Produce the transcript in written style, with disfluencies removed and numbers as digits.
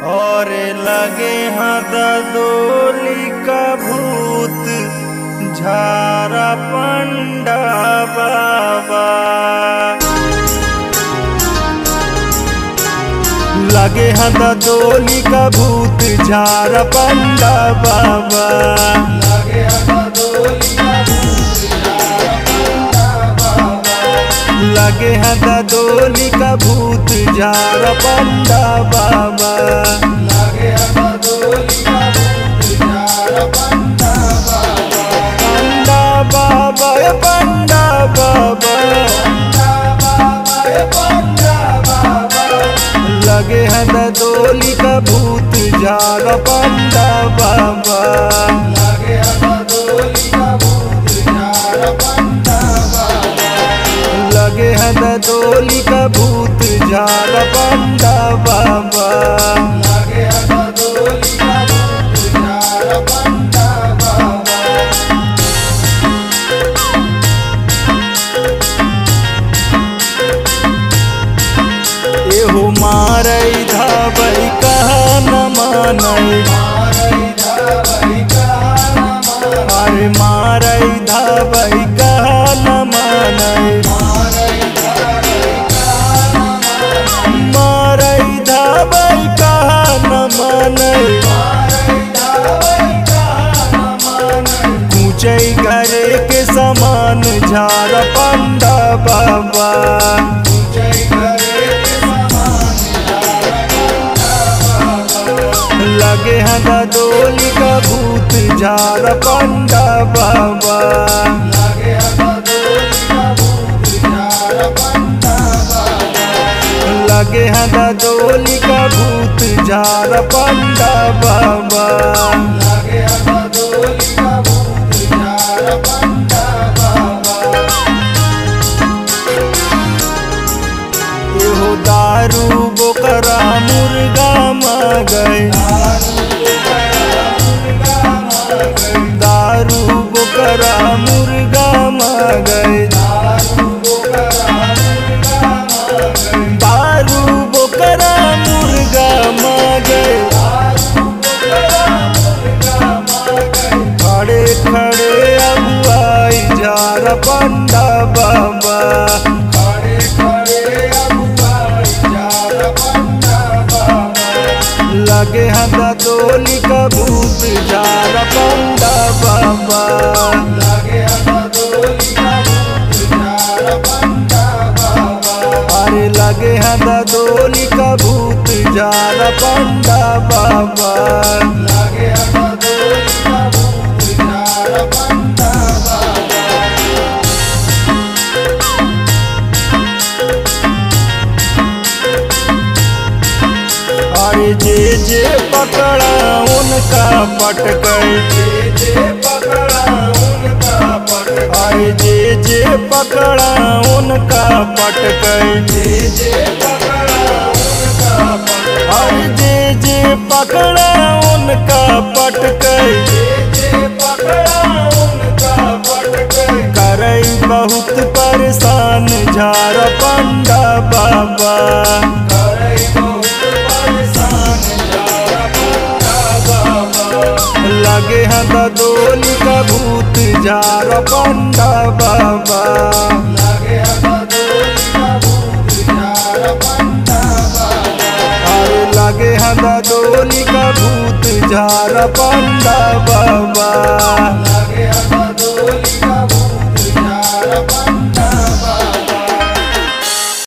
और लगे हाथ डोली का भूत झारा पंडा बाबा। लगे हाथ डोली का भूत झारा पंडा बाबा। लगे हाथ डोली का भूत झारा पंडा बाबा। लगे हाथ डोली का भूत झारा पंडा बाबा। पंडा बाबा पंडा बाबा। पंडा बाबा। लगे हाथ डोली का भूत झारा पंडा बाबा। लगे हाथ डोली का भूत झारा पंडा बाबा। लगे हाथ डोली का भूत झारा पंडा बाबा। लगे हाथ डोली का भूत झारा पंडा बाबा। एहो मारे धाबई कहा न मानई। अरे मारे धाबई कहा न मानई। मारे धाबई कहा न मानई। ऊंचाई घरे के समान झारा पंडा बाबा। लगे हाथ डोली का भूत झारा पंडा बाबा। लगे हाथ डोली का भूत झारा पंडा बाबा। लगे हाथ डोली का भूत झारा पंडा बाबा। लगे हाथ डोली का भूत झारा पंडा बाबा। एहो दारू बोकरा मुर्गा मांगई। दारू बोकरा मुर्गा मांगई। दारू बोकरा मुर्गा मांगई। खड़े खड़े अगुआई झारा पंडा बाबा। खड़े खड़े अगुआई झारा पंडा बाबा। लगे हाथ डोली का भूत झारा पंडा बाबा। लगे हाथ डोली का भूत झारा पंडा बाबा। अरे लगे हाथ डोली का भूत झारा पंडा बाबा। लगे हाथ डोली का भूत झारा पंडा बाबा। अरे जे पकड़ा उनका पटकई। जे पकड़ा उनका पटक। अरे जे पकड़ा उनका पटकई। जे पकड़ा उनका पटक। अरे जे पकड़ा उनका पटकई। जे पकड़ा उनका पटक। करई बहुत परेशान झारा पंडा बाबा। करे बहुत परेशान झारा पंडा बाबा। लगे हाथ डोली का भूत झारा पंडा बाबा। लगे हाथ डोली का भूत झारा पंडा बाबा। अरे लगे हाथ डोली का भूत झारा पंडा बाबा। लगे हाथ डोली का भूत